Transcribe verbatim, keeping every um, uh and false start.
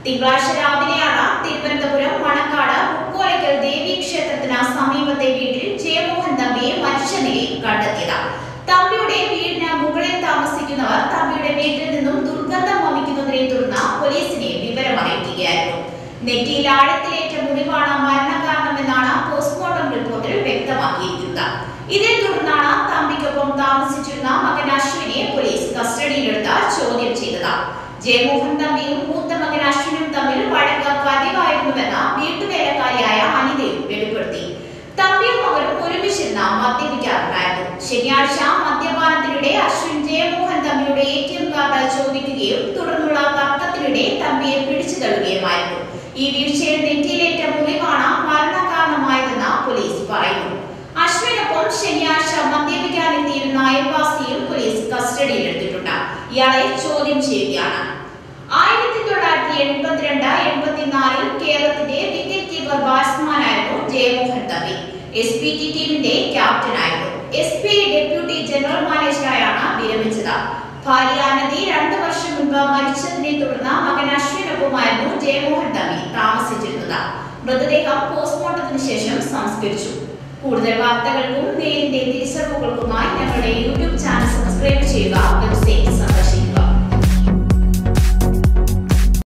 തിങ്കളാഴ്ച രാവിലെയാണ് തിരുവനന്തപുരം മണക്കാട് മുക്കോലയ്ക്കൽ ദേവീ ക്ഷേത്രത്തിന് സമീപത്തെ വീട്ടിൽ ജയമോഹൻ തമ്പിയെ മരിച്ച നിലയിൽ കണ്ടെത്തിയത്. തമ്പിയുടെ വീടിന് മുകളിൽ താമസിക്കുന്നവർ തമ്പിയുടെ വീട്ടിൽ നിന്നും ദുർഗന്ധം വമിക്കുന്നതിനെ തുടർന്ന് പോലീസിനെ വിവരം അറിയിക്കുകയായിരുന്നു. നെറ്റിയിൽ ആഴത്തിലേറ്റ മുറിവാണ് മരണകാരണമെന്നാണ് പോസ്റ്റ്മോർട്ടം റിപ്പോർട്ടിൽ വ്യക്തമാക്കിയിരിക്കുന്നത്. ഇതേ തുടർന്നാണ് തമ്പിക്കൊപ്പം താമസിച്ചിരുന്ന മകൻ അശ്വിനെ പോലീസ് കസ്റ്റഡിയിലെടുത്ത് ചോദ്യം ചെയ്തത്. ജയമോഹൻ തമ്പിയും മൂത്ത മകൻ അശ്വിനും തമ്മിൽ വഴക്ക് പതിവായിരുന്നുവെന്ന് വീട്ടുവേലക്കാരിയായ അനിതയും വെളിപ്പെടുത്തി. തമ്പിയും മകനും ഒരുമിച്ചിരുന്ന് മദ്യപിക്കാറുണ്ടായിരുന്നു. ശനിയാഴ്ച മദ്യപാനത്തിനിടെ അശ്വിൻ ജയമോഹൻ തമ്പിയുടെ എ ടി എം കാർഡ് ചോദിക്കുകയും തുടർന്നുള്ള തർക്കത്തിനിടെ തമ്പിയെ പിടിച്ചു തള്ളുകയുമായിരുന്നു. ഈ വീഴ്ചയിൽ നെറ്റിയിലേറ്റ മുറിവാണ് മരണകാരണമായതെന്ന് പോലീസ് പറയുന്നു. അശ്വിനൊപ്പം ശനിയാഴ്ച മദ്യപിക്കാനെത്തിയിരുന്ന അയൽവാസിയും പോലീസ് കസ്റ്റഡിയിലെടുത്തിട്ടുണ്ട്. ഇയാളെ ചോദ്യം ചെയ്യുകയാണ്. ആയിരത്തി തൊള്ളായിരത്തി എൺപത്തിരണ്ട് എൺപത്തിനാലിൽ കേരളത്തിന്റെ വിക്കറ്റ് കീപ്പർ ബാറ്റ്സ്മാനായിരുന്നു Jayamohan Thampi. S P T ടീമിന്റെ ക്യാപ്റ്റനായിരുന്നു. എസ് പി ഡെപ്യൂട്ടി ജനറൽ മാനേജറായാണ് വിരമിച്ചത്. ഭാര്യ അനതി രണ്ടു വർഷം മുൻപ് മരിച്ചതിനെ തുടർന്ന് മകൻ അശ്വിനൊപ്പമായിരുന്നു ജയമോഹൻ തമ്പി താമസിച്ചിരുന്നത്. മൃതദേഹം പോസ്റ്റ്മോർട്ടത്തിന് ശേഷം സംസ്കരിച്ചു. കൂടുതൽ വാർത്തകൾക്കും നേരിന്റെ